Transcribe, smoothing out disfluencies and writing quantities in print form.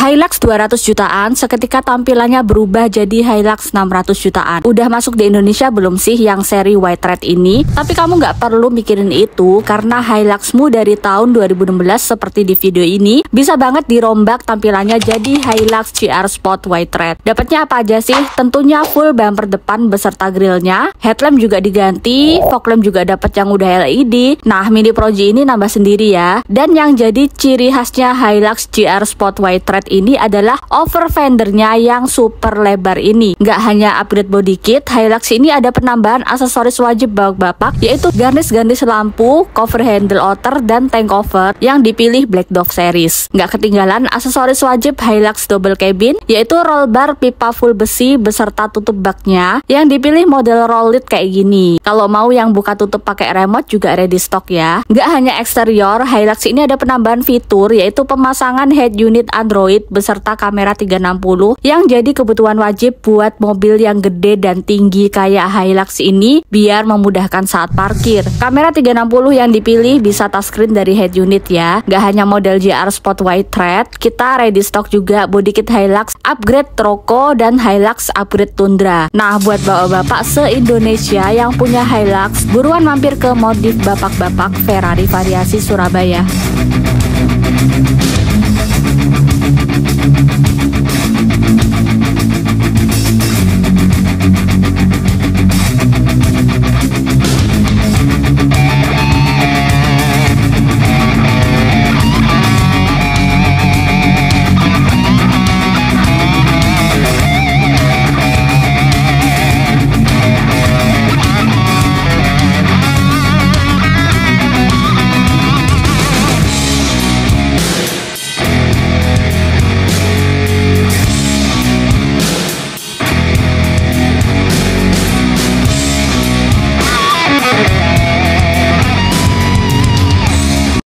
Hilux 200 jutaan, seketika tampilannya berubah jadi Hilux 600 jutaan. Udah masuk di Indonesia belum sih yang seri White Red ini? Tapi kamu nggak perlu mikirin itu, karena Hiluxmu dari tahun 2016 seperti di video ini, bisa banget dirombak tampilannya jadi Hilux GR Sport White Red. Dapatnya apa aja sih? Tentunya full bumper depan beserta grillnya, headlamp juga diganti, fog lamp juga dapat yang udah LED. Nah, Mini Pro G ini nambah sendiri ya. Dan yang jadi ciri khasnya Hilux GR Sport White Red ini adalah over fendernya yang super lebar ini. Nggak hanya upgrade body kit, Hilux ini ada penambahan aksesoris wajib bapak-bapak, yaitu garnish-garnish lampu, cover handle outer, dan tank cover yang dipilih Black Dog series. Nggak ketinggalan aksesoris wajib Hilux double cabin, yaitu roll bar pipa full besi beserta tutup baknya yang dipilih model roll lid kayak gini. Kalau mau yang buka tutup pakai remote juga ready stock ya. Nggak hanya eksterior, Hilux ini ada penambahan fitur yaitu pemasangan head unit Android beserta kamera 360 yang jadi kebutuhan wajib buat mobil yang gede dan tinggi kayak Hilux ini biar memudahkan saat parkir. Kamera 360 yang dipilih bisa touchscreen dari head unit ya. Nggak hanya model GR Sport White Red, kita ready stock juga body kit Hilux upgrade Troko dan Hilux upgrade Tundra. Nah, buat bapak-bapak se-Indonesia yang punya Hilux, buruan mampir ke modif bapak-bapak Ferrari Variasi Surabaya.